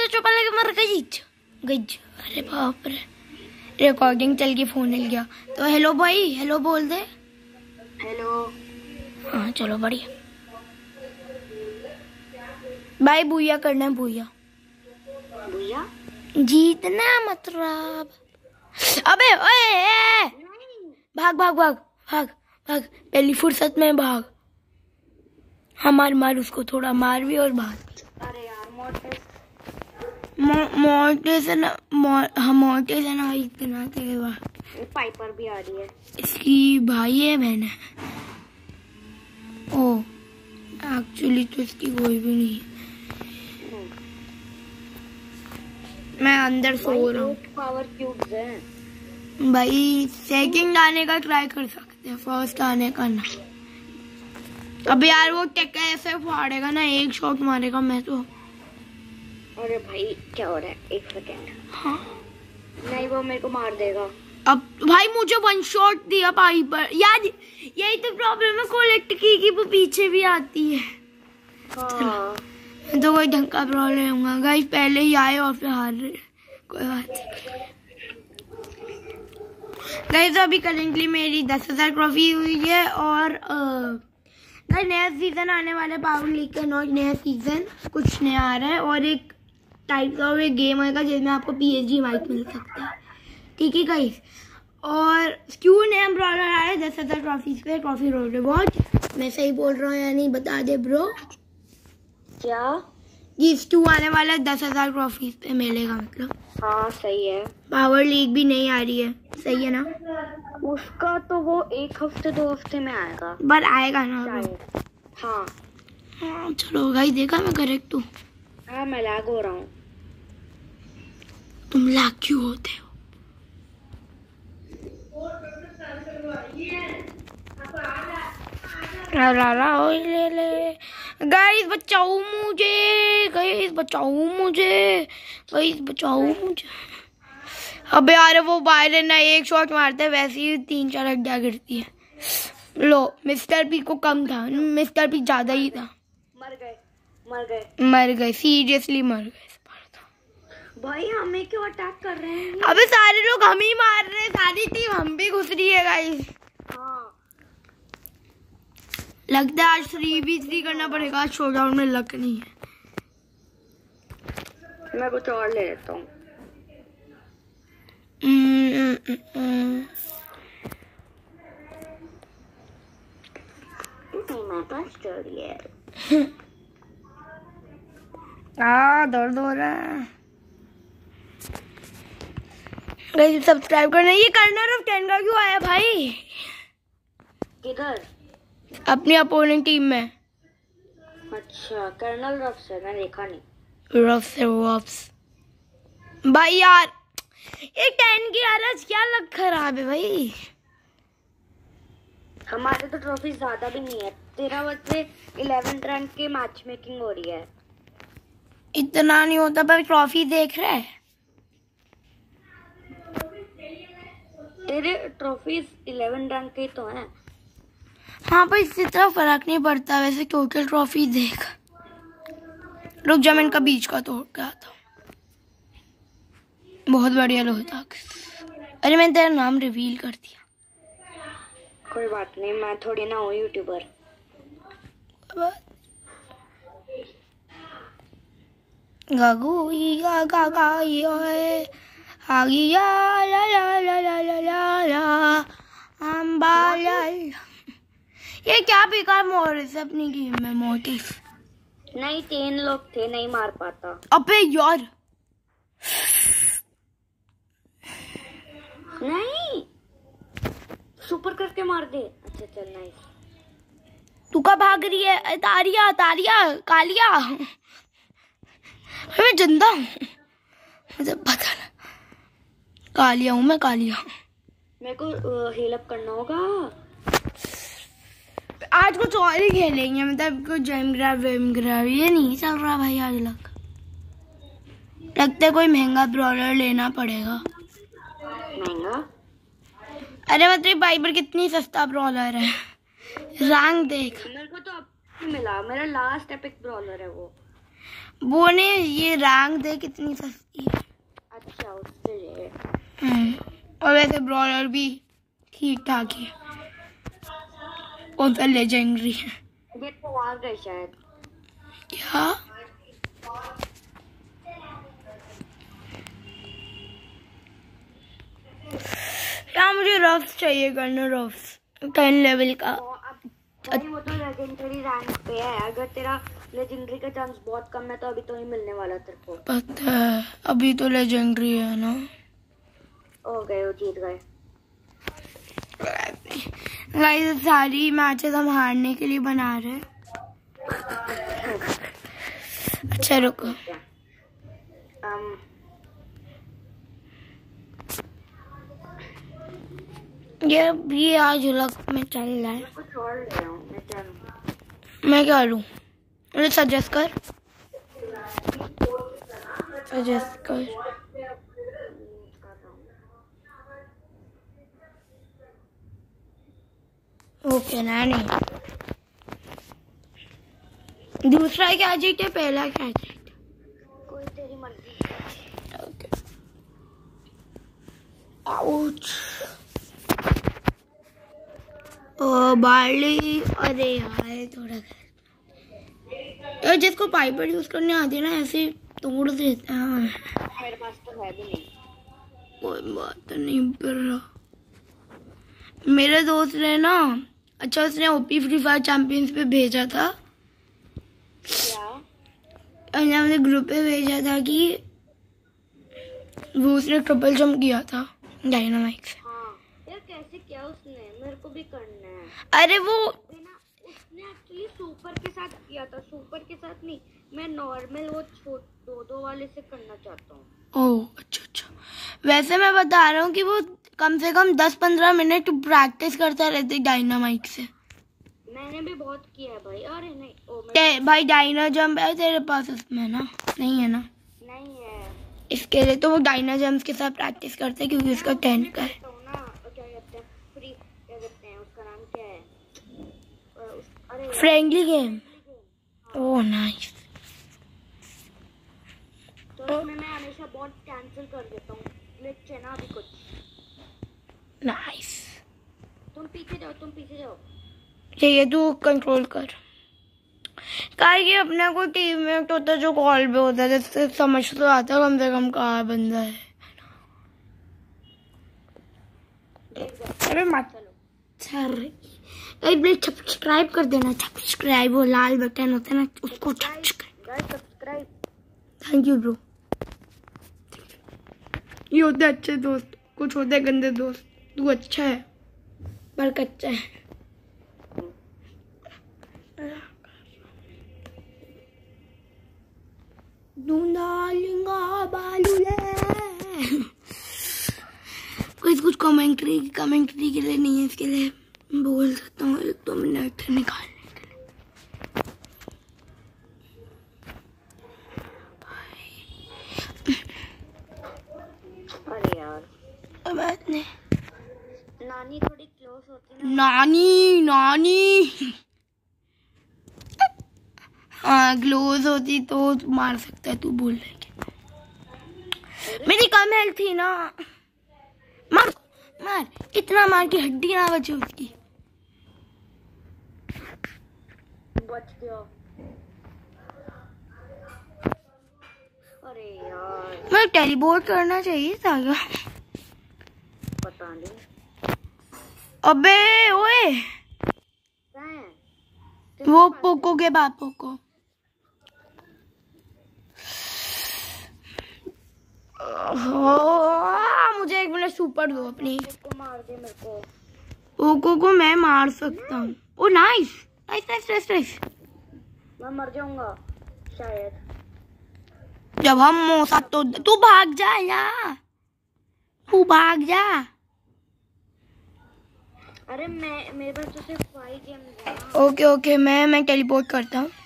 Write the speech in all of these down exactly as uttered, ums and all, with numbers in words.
चुपा लगे मर गई गई। अरे बाप रे, रिकॉर्डिंग चल के फोन हिल गया। तो हेलो भाई, हेलो बोल दे। हेलो। हाँ चलो बढ़िया भाई, बुया करना है, बुया बुया जीतना मतलब। अबे ओए ए, भाग भाग भाग भाग भाग, पहली फुर्सत में भाग। हाँ मार मार उसको, थोड़ा मार भी और भाग। अरे यार मोटे मोटे से ना, हाँ मोटे से ना इतना तेज। पाइपर भी आ रही है। इसकी भाई है बहन है। ओ एक्चुअली तो इसकी कोई भी नहीं है। मैं अंदर सो रहा हूँ। पावर क्यूब्स है भाई, सेकंड आने का ट्राई कर सकते हैं, फर्स्ट आने का ना। अब यार वो टेक्का ऐसे फाड़ेगा ना, एक शॉट मारेगा मैं तो। अरे भाई क्या हो रहा है, एक सेकेंड। हाँ नहीं वो मेरे को मार देगा। अब भाई मुझे वन शॉट दिया भाई पर यार, यही तो प्रॉब्लम है कलेक्ट की कि वो पीछे भी आती है। हाँ तो कोई ढंग का प्रॉब्लम होगा गाइस, पहले ही आए और फिर हार रहे, कोई बात नहीं गाइस। तो अभी करेंटली मेरी दस हजार ट्रॉफी हुई है और गाइस नया सीजन आने वाला है पावर लीग का। नॉट नया सीजन, कुछ नया आ रहा है और एक टाइप का एक गेम आएगा जिसमें आपको पीएचडी माइक मिल सकता है, ठीक है गाइस। और क्यों नया ब्रॉलर आया है दस हजार ट्रॉफीज पे, ट्रॉफी रोड रिवॉर्ड। मैं सही बोल रहा हूँ या नहीं बता दे ब्रो। क्या जीस टू आने वाला है दस हजार ट्रॉफीज पे मिलेगा मतलब। हाँ सही है। पावर लीग भी नहीं आ रही है, सही है ना। उसका तो वो एक हफ्ते दो हफ्ते में आएगा, पर आएगा ना शायद। हाँ हाँ चलो गाइस, देखा मैं करेक्ट हूँ। हाँ मैं लैग हो रहा हूँ। तुम लैग क्यों होते हो? ले ले गाइस, बचाओ मुझे, गाइस बचाओ मुझे, गाइस बचाओ मुझे। अबे यार वो बाहर ना एक शॉट मारते हैं वैसे ही तीन चार हड्डियां गिरती है। लो मिस्टर पी को कम था, मिस्टर पी ज्यादा ही था। मर गए मर गए मर गए, सीरियसली मर गए। भाई हमें क्यों अटैक कर रहे हैं? अबे सारे लोग हम ही मार रहे हैं, सारी टीम हम भी घुस रही है गाइस। हाँ लगता है आज थ्री वी थ्री करना पड़ेगा, आज शोडाउन में लक नहीं है। मैं कुछ और ले लेता हूँ। आ दर्द हो रहा है। गाइस सब्सक्राइब करना। ये कर्नर ऑफ टेन का क्यों आया भाई? किधर? अपनी अपोनेंट टीम में। अच्छा कर्नल रफ से मैं देखा नहीं। रफ से रफ्स भाई यार, ये टेन की आवाज क्या लग खराब है भाई। हमारे तो ट्रॉफी ज्यादा भी नहीं है, तेरह बजे इलेवन रैंक की मैच मेकिंग हो रही है। इतना नहीं होता पर ट्रॉफी देख रहे हैं। तेरे ट्रॉफीज इलेवन रैंक के तो हैं। हाँ पर इससे इतना फर्क नहीं पड़ता वैसे, टोटल ट्रॉफी देख। रुक जा, मैं इनका बीच का तोड़ के आता हूँ। बहुत बढ़िया लोता। अरे मैंने तेरा नाम रिवील कर दिया। कोई बात नहीं, मैं थोड़ी ना हूँ यूट्यूबर। गागू गा गा गा ये आगिया ला ला ला ला ला ला ला अम्बाला। ये क्या बेकार मोटिस है अपनी गेम में। मोटिस नहीं, तीन लोग थे, नहीं मार पाता। अबे यार नहीं, सुपर करके मार दे। अच्छा चल नाइस। तू का भाग रही है? तारिया तारिया कालिया, मैं जिंदा हूँ, मुझे पता ना। कालिया हूँ मैं, कालिया। मेरे को हील अप करना होगा। आज कुछ और ही खेलेंगे, मतलब कुछ जेम ग्रैब वेम ग्रैब ये नहीं चल रहा भाई आज लग। लगता है कोई महंगा ब्रॉलर लेना पड़ेगा। महंगा? अरे मतलब भाई पर कितनी सस्ता ब्रॉलर है। रैंक देख। मेरे को तो अब मिला, मेरा लास्ट एपिक ब्रॉलर है वो। वो ने ये रैंक दे कितनी सस्ती है। अच्छा उससे ले। और वैसे ब्रॉलर भी ठीक ठाक है। कौन सा लेजेंडरी है ये तो आ गए शायद। क्या यार मुझे रफ्स चाहिए करना, रफ्स टेन लेवल का। भाई वो तो लेजेंडरी रैंक पे है। अगर तेरा लेजेंडरी का चांस बहुत कम है तो अभी तो नहीं मिलने वाला तेरे को। पता है अभी तो लेजेंडरी है ना। हो गए वो जीत गए। गाइस सारी मैचेस हम हारने के लिए बना रहे हैं। अच्छा रुको um, ये भी आज लक में चल रहा है। कुछ और ले आऊं मैं चलूं। मैं क्या लूं? मुझे सजेस्ट कर सजेस्ट कर ओके ना नहीं। दूसरा क्या जीते पहला क्या जीते? कोई तेरी मर्जी। Okay ouch. ओ बार्ली अरे यार थोड़ा यार जिसको पाइपर यूज करने आती है ना ऐसे तोड़ देते हैं। मेरे पास तो है भी नहीं। कोई बात नहीं पर मेरे दोस्त ने ना अच्छा उसने ओपी फ्री फायर चैंपियंस पे भेजा था। क्या? और मुझे ग्रुप पे भेजा था कि वो उसने ट्रिपल जंप किया था डायनामाइट से। हाँ यार कैसे किया उसने? मेरे को भी करना है। अरे वो ना उसने एक्चुअली सुपर के साथ किया था। सुपर के साथ नहीं, मैं नॉर्मल वो छोट दो दो वाले से करना चाहता हूँ। ओह अच्छा अच्छा। वैसे मैं बता रहा हूँ कि वो कम से कम दस पंद्रह मिनट प्रैक्टिस करता रहते डायनामाइट से। मैंने भी बहुत किया है भाई। अरे नहीं ओ मैं भाई डायना जंप है तेरे पास उसमें ना? नहीं है ना? नहीं है। इसके लिए तो वो डायना जंप के साथ प्रैक्टिस करते हैं क्योंकि उसका टेन का है। Friendly game. Oh nice. तो इसमें मैं हमेशा बहुत कैंसिल कर देता हूँ। ग्लिच है ना अभी कुछ। नाइस। तुम पीछे जाओ तुम पीछे जाओ। ये तू कंट्रोल कर। का ये अपना कोई टीममेट होता है जो कॉल पे होता है जिससे समझ तो आता कम से कम कहाँ बंदा है। अरे मत सब्सक्राइब कर देना। सब्सक्राइब वो लाल बटन होता है ना उसको सब्सक्राइब। Thank you bro. ये होते अच्छे दोस्त, कुछ होते गंदे दोस्त। तू अच्छा है पर कच्चा है। कोई कुछ कमेंट्री कमेंट्री के लिए नहीं है, इसके लिए बोल सकता हूँ एक दो मिनट निकालने के लिए। अरे यार बात नहीं। नानी थोड़ी क्लोज होती है ना। नानी नानी हाँ क्लोज होती तो मार सकता है। तू बोल रही है मेरी कम हेल्थ थी ना। मार मार इतना मार की हड्डी ना बचे उसकी। बच गया। अरे यार मैं टेलीपोर्ट करना चाहिए था क्या? पता नहीं। अबे ओए वो पोको के बाद पोको। मुझे एक मिनट सुपर दो अपनी। को मार दे मेरे को। पोको को मैं मार सकता हूँ। Oh nice nice nice nice nice. मैं मर जाऊंगा शायद। जब हम मौसा तो तू भाग जा यार। तू भाग जा। अरे मैं मेरे पास तो सिर्फ फाइव गेम्स है। ओके ओके मैं मैं टेलीपोर्ट करता हूँ।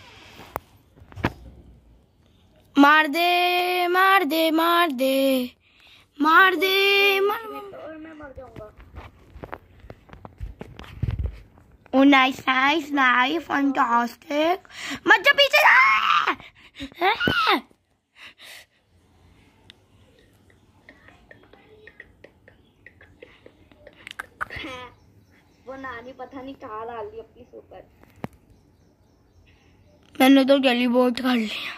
मार दे मार दे मार दे मार दे मार। और मैं मर जाऊंगा। Oh nice nice nice fantastic. मत जा पीछे जा। वो नानी पता नहीं कहाँ डाल दी अपनी सुपर। मैंने तो टेलीपोर्ट कर लिया।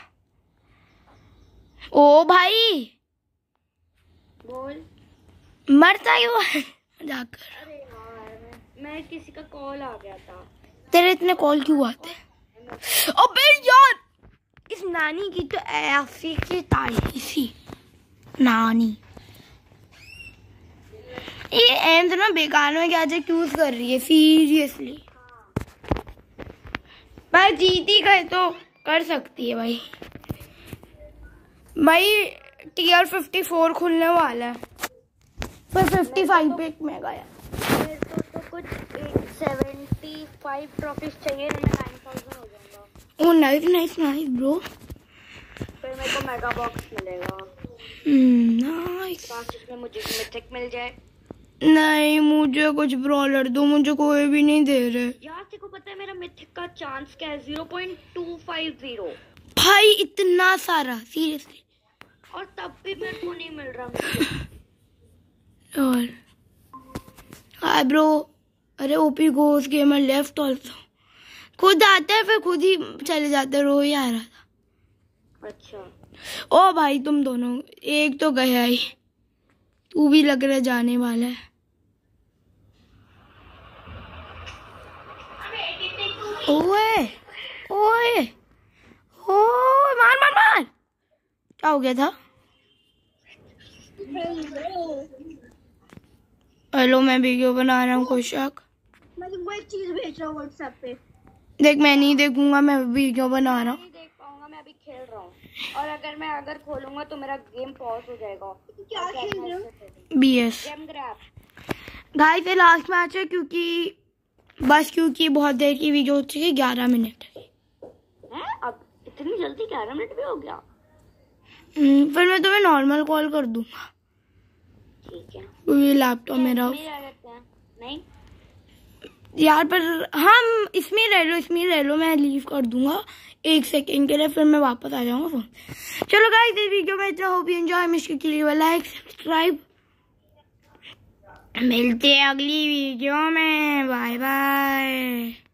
ओ भाई बोल। मरता क्यों जाकर? अरे यार मैं, मैं किसी का कॉल आ गया था। तेरे इतने कॉल क्यों आते हैं? अबे यार इस नानी की तो ऐसी की तारीसी नानी। ये एम्स ना बेकार में क्या चूज कर रही है सीरियसली। भाई जीती गए तो कर सकती है भाई। भाई टीयर फिफ्टी फोर खुलने वाला है फिर फिफ्टी फाइव पे मैं गया। मेरे को तो कुछ सेवेंटी फाइव ट्रॉफीज चाहिए, मैं नाइन थाउजेंड हो जाऊंगा। Oh nice nice nice bro. फिर मेरे को मेगा बॉक्स मिलेगा। नाइस। जिसमें मुझे मिथिक मिल जाए। नहीं मुझे कुछ ब्रॉलर दो, मुझे कोई भी नहीं दे रहे यार। तेरे को पता है मेरा मिथिक का चांस क्या है? Zero point two five zero. भाई इतना सारा सीरियसली। और तब भी मेरे को नहीं मिल रहा। और हाय ब्रो। अरे ओपी गोस गेमर लेफ्ट ऑल्सो। खुद आता है फिर खुद ही चले जाते हैं। रो ही आ रहा था। अच्छा। ओ भाई तुम दोनों एक तो गया ही, तू भी लग रहा जाने वाला है। ओए ओए ओ मार मार मार। क्या हो गया था? हेलो मैं वीडियो बना रहा हूँ कोशक। मैं तुमको एक चीज भेज रहा हूँ व्हाट्सएप पे। देख मैं नहीं देखूंगा, मैं वीडियो बना रहा हूँ। नहीं देख पाऊंगा, मैं अभी खेल रहा हूँ। और अगर मैं अगर खोलूंगा तो मेरा गेम पॉज हो जाएगा। क्या खेल रहे हो? B S game grab. Guys ये लास्ट मैच है क्योंकि बस क्योंकि बहुत देर की वीडियो हो चुकी है। ग्यारह मिनट है। अब इतनी जल्दी ग्यारह मिनट भी हो गया? फिर मैं तुम्हें नॉर्मल कॉल कर दूंगा। ठीक है। ये लैपटॉप मेरा नहीं यार, पर हम इसमें रह लो इसमें रह लो मैं लीव कर दूंगा एक सेकंड के लिए, फिर मैं वापस आ जाऊंगा फोन। चलो गाइस इस वीडियो में इतना। Hope you enjoy. मिस्टर के लिए लाइक सब्सक्राइब। मिलते हैं अगली वीडियो में। Bye bye.